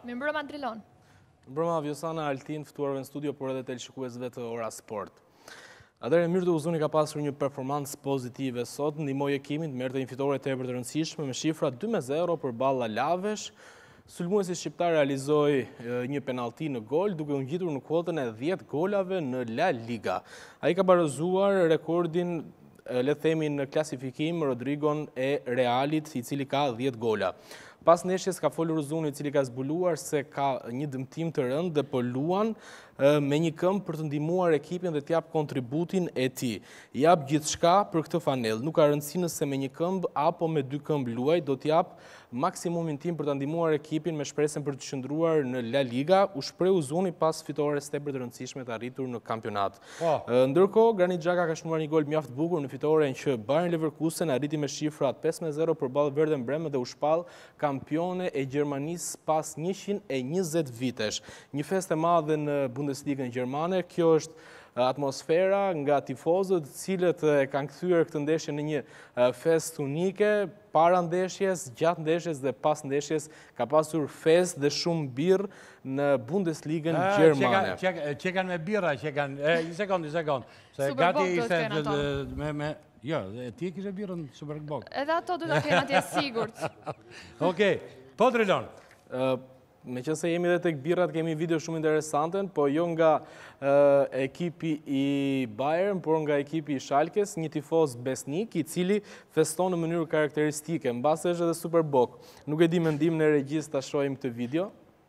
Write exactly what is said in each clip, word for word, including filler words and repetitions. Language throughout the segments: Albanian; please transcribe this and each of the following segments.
Mirëmbrëma Drilon. Mirëmbrëma Vjosana, Altin, ftuarve në studio, por edhe teleshikuesve të Ora Sport. Atëherë Mirë të Uzuni ka pasur një performancë pozitive sot, ndihmoi ekimin të merrte një fitore tepër të rëndësishme me shifra dy me zero përballë Lavesh. Sulmuesi shqiptar realizoi një penallti në gol, duke u ngjitur në kuotën e dhjetë golave në La Liga. Ai ka barazuar rekordin, le të themi, në klasifikim Rodrigon e Realit, i cili ka dhjetë gola. Pas ndeshjes ka folur Uzuni, i cili ka zbuluar se ka një dëmtim të rëndë dhe po luan me një këmbë për të ndihmuar ekipin dhe të jap kontributin e tij. Jap gjithçka për këtë fanell. Nuk ka rëndësi nëse me një këmbë apo me dy këmbë luaj, do të jap maksimumin tim për të ndihmuar ekipin me shpresën për të qëndruar në La Liga, u shpreh Uzuni pas fitores tepër të rëndësishme të arritur në kampionat. Oh. Ndërkohë, Granit Xhaka ka shënuar një gol mjaft bukur në fitoren që Bayer Leverkusen arriti me shifrat pesë me zero përballë Werder Bremen dhe u shpall kampione e Gjermanisë pas njëqind e njëzet vitesh. Një festë e madhe në Bundesligën gjermane. Kjo është atmosfera nga tifozët, cilët e kanë kthyer këtë ndeshje në një festë unike. Para ndeshjes, gjatë ndeshjes dhe pas ndeshjes ka pasur festë dhe shumë birrë në Bundesligën gjermane. Që kanë me birra, që kanë... Një sekund, një sekund. Superboc do të kenë ato. Me... Jo, ti e kishe birrën Superboc. Edhe ato do të kenë atje sigurt. Okej, po Drilon. Me që se jemi dhe tek birrat, kemi video shumë interesante, po jo nga ekipi i Bayern, por nga ekipi i Schalkes, një tifoz besnik, i cili feston në mënyrë karakteristike, mbase është edhe Superboc. Nuk e di mendim në regjis ta shohim këtë video.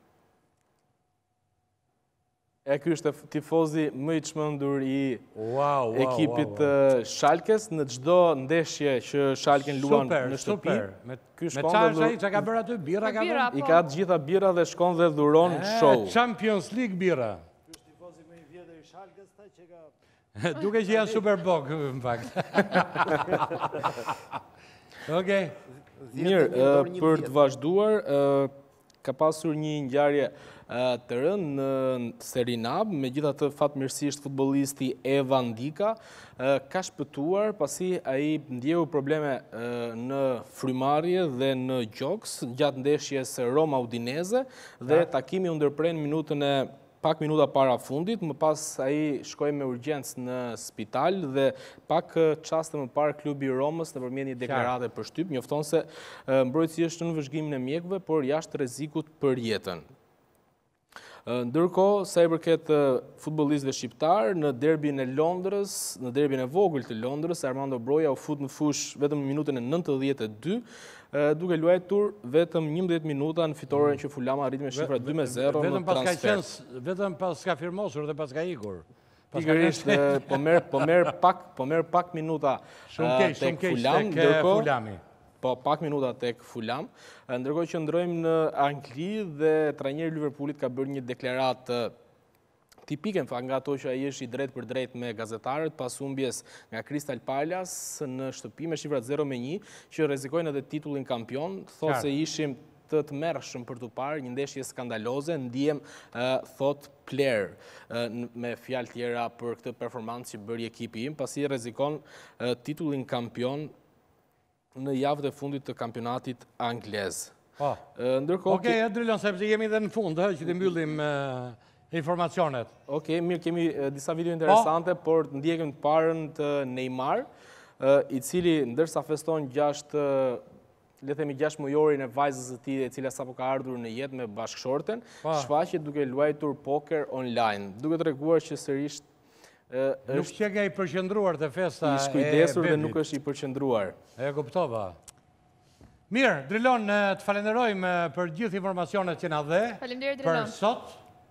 E ky është tifozi më i çmendur i ekipit Schalkes në çdo ndeshje që Schalken luan në shtëpi. Me çfarë ai ka bërë aty? Birra ka bërë? I ka të gjitha birra dhe shkon dhe dhuron show. Champions League birra. Ky është tifozi më i vjetër i Schalkes, ta që ka... Duke që janë Superboc, në fakt. Okej. Mirë, për të vazhduar, ka pasur një ngjarje të rëndë në Serie A, megjithatë fatmirësisht futbollisti Evan Dika ka shpëtuar pasi ai ndjeu probleme në frymarrje dhe në gjoks gjatë ndeshjes Roma Udinese dhe takimi u ndërprer në minutën e pak minuta para fundit, më pas ai shkoi me urgjencë në spital dhe pak çaste më parë klubi i Romës nëpërmjet një deklarate për shtyp njofton se mbrojtësi është në vëzhgimin e mjekëve, por jashtë rrezikut për jetën. Ndërkohë, sa i përket futbollistëve shqiptar, në derbin e Londrës, në derbin e vogël të Londrës, Armando Broja u fut në fush vetëm në minutën e nëntëdhjetë e dy, duke luajtur vetëm njëmbëdhjetë minuta në fitoren që Fulham arriti me shifra dy me zero në transfer. Vetëm pas ka firmosur dhe pas ka ikur. Pikërisht, po merr pak minuta tek Fulham, ndërkohë po pak minuta tek Fulham, ndërkohë që ndrojmë në Angli dhe trajneri i Liverpoolit ka bërë një deklaratë tipike në fakt nga ato që ai është i drejt për drejt me gazetarët pas humbjes nga Crystal Palace në shtëpi me shifrat zero me një, që rrezikojnë edhe titullin kampion, thotë se ishim të tmerrshëm për të parë një ndeshje skandaloze, ndihem thot Player me fjalë tjera për këtë performancë që bëri ekipi im, pasi rrezikon titullin kampion në javët e fundit të kampionatit anglez. Ndërkohë... Okej, Drilon, sepse jemi dhe në fund, që të mbyllim informacionet. Okej, mirë, kemi disa video interesante, por ndjekim të parën të Neymar, i cili ndërsa feston gjashtë, le themi gjashtë mujorin e vajzës së tij, e cila sapo ka ardhur në jetë me bashkëshorten, shfaqet duke luajtur poker online, duke treguar që sërish Nuk që ka i përqendruar të festa e i shkujdesur dhe nuk është i përqendruar. E kuptova. Mirë, Drilon, të falenderojmë për gjithë informacionet që na dhe. Faleminderit Drilon. Për sot.